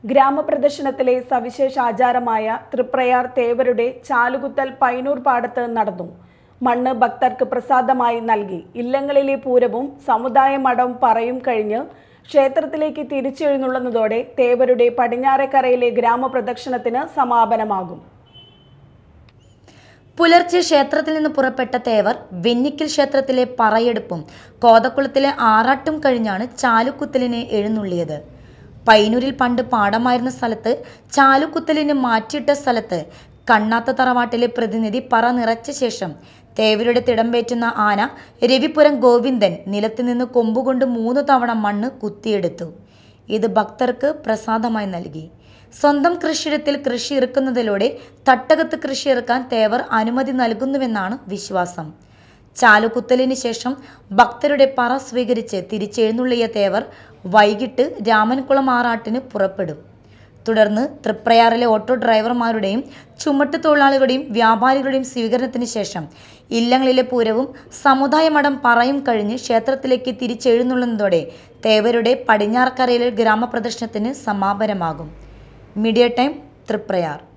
ഗ്രാമപ്രദർശനത്തിലെ സവിശേഷ ആചാരമായ തൃപ്രയാർ തേവരുടെ ചാലുകുത്തൽ പൈനൂർ പാടത്ത് നടന്നു. മണ്ണ് ഭക്തർക്ക് പ്രസാദമായി നൽകി. ഇല്ലങ്ങളിലെ പൂരവും സമുദായ മഠവും പറയും കഴിഞ്ഞ് ക്ഷേത്രത്തിലേക്ക് തിരിച്ചെഴുന്നള്ളുന്നതോടെ തേവരുടെ പടിഞ്ഞാറേക്കരയിലെ ഗ്രാമപ്രദക്ഷിണത്തിന് സമാപനമാകും. പുലർച്ചെ ക്ഷേത്രത്തിൽ നിന്ന് പുറപ്പെട്ട തേവർ വെന്നിക്കൽ ക്ഷേത്രത്തിലെ പറയെടുപ്പും കോതക്കുളത്തിലെ ആറാട്ടും കഴിഞ്ഞാണ് ചാലുകുത്തലിന് എഴുന്നള്ളിയത്. പൈനൂരിൽ പണ്ട് പാടമായിരുന്ന സ്ഥലത്ത് ചാലുകുത്തലിന് മാറ്റിയിട്ട സ്ഥലത്ത് കണ്ണാത്ത തറവാട്ടിലെ പ്രതിനിധി പറ നിറച്ച ശേഷം തേവരുടെ തിടമ്പേറ്റുന്ന ആന രവിപുരം ഗോവിന്ദൻ നിലത്ത് നിന്ന് കൊമ്പുകൊണ്ട് 3 തവണ മണ്ണ് കുത്തിയെടുത്തു. ഇത് ഭക്തർക്ക് പ്രസാദമായി നൽകി. സ്വന്തം കൃഷിയിടത്തിൽ കൃഷി ഇറക്കുന്നതിലൂടെ തട്ടകത്ത് കൃഷി ഇറക്കാൻ തേവർ അനുമതി നൽകുന്നുവെന്നാണ് വിശ്വാസം. ചാലുകുത്തലിന് ശേഷം ഭക്തരുടെ പറ സ്വീകരിച്ച് തിരിച്ചെഴുന്നള്ളിയ തേവർ വൈകിട്ട് രാമൻകുളം ആറാട്ടിന് പുറപ്പെടും. തുടർന്ന് തൃപ്രയാറിലെ ഓട്ടോ ഡ്രൈവർമാരുടെയും ചുമട്ട് തൊഴിലാളികളുടെയും വ്യാപാരികളുടെയും സ്വീകരണത്തിന് ശേഷം ഇല്ലങ്ങളിലെ പൂരവും സമുദായ മഠം പറയും കഴിഞ്ഞ് ക്ഷേത്രത്തിലേക്ക് തിരിച്ചെഴുന്നള്ളുന്നതോടെ തേവരുടെ പടിഞ്ഞാറക്കരയിലെ ഗ്രാമപ്രദർശനത്തിന് സമാപനമാകും. Media time, Triprayar.